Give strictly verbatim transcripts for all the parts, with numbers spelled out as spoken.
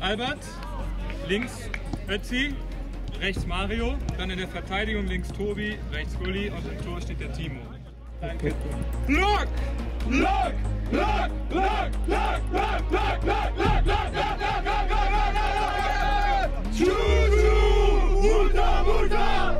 Albert, links Ötzi, rechts Mario, dann in der Verteidigung links Tobi, rechts Gulli und im Tor steht der Timo. Danke. Look! Look! Look! Look! Look! Look! Look! Look! Look! Look! Look! Muta! Muta!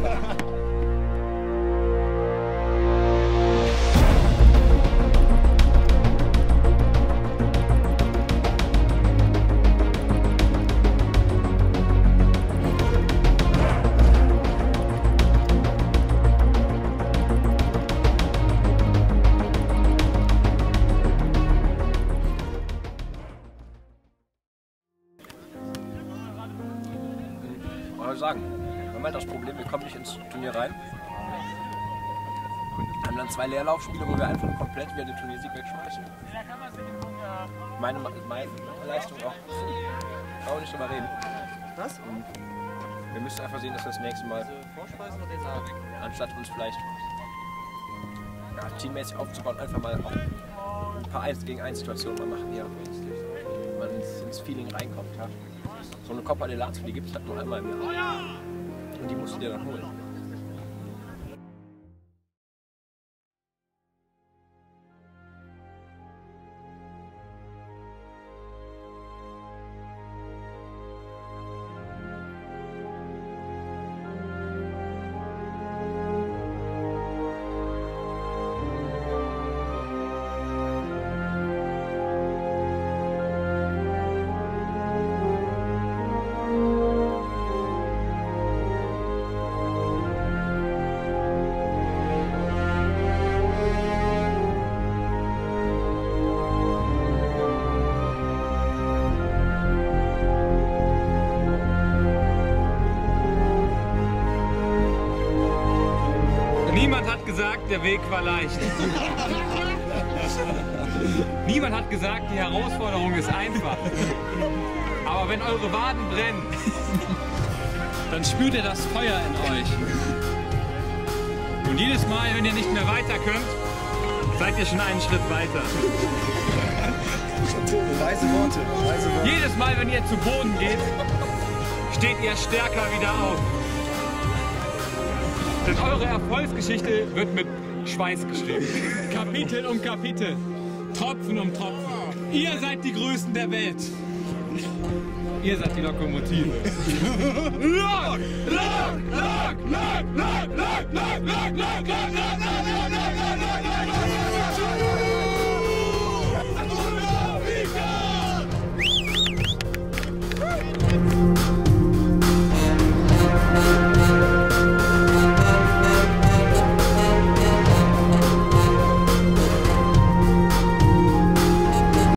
Sagen. Wir haben halt das Problem, wir kommen nicht ins Turnier rein. Wir haben dann zwei Leerlaufspiele, wo wir einfach komplett wieder den Turniersieg wegschmeißen. Meine, meine Leistung auch. Ich kann auch nicht drüber reden. Was? Wir müssen einfach sehen, dass wir das nächste Mal, anstatt uns vielleicht ja, teammäßig aufzubauen, einfach mal auch ein paar eins gegen eins Situationen mal machen hier. Man ins Feeling reinkommt. Ja. So eine Copa de Lazio, die gibt es halt nur einmal im Jahr. Und die musst du dir dann holen. Niemand hat gesagt, der Weg war leicht. Niemand hat gesagt, die Herausforderung ist einfach. Aber wenn eure Waden brennen, dann spürt ihr das Feuer in euch. Und jedes Mal, wenn ihr nicht mehr weiter könnt, seid ihr schon einen Schritt weiter. Weise Worte, weise Worte. Jedes Mal, wenn ihr zu Boden geht, steht ihr stärker wieder auf. Denn eure Erfolgsgeschichte wird mit Schweiß geschrieben. Kapitel um Kapitel, Tropfen um Tropfen. Ihr seid die Größten der Welt. Ihr seid die Lokomotive. Look! Look! Look! Look! Look! Look! Look! Look! Look!